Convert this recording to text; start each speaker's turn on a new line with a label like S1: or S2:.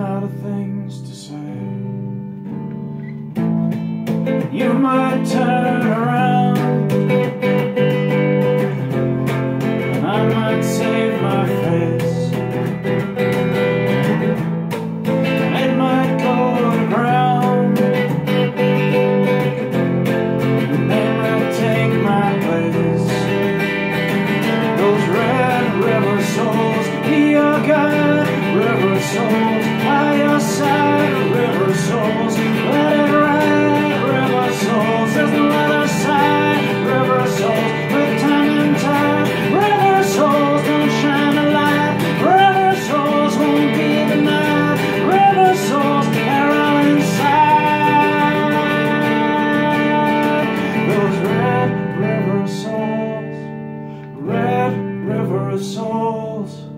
S1: out of things to say. You might turn around and I might save my face. It might go to the ground and they might take my place. Those red river souls, be your guide. River souls, by your side. River souls, let it ride. River souls, there's no other side. River souls, with time and tide. River souls, don't shine a light. River souls won't be denied. River souls, they're all inside. Those red river souls, red river souls.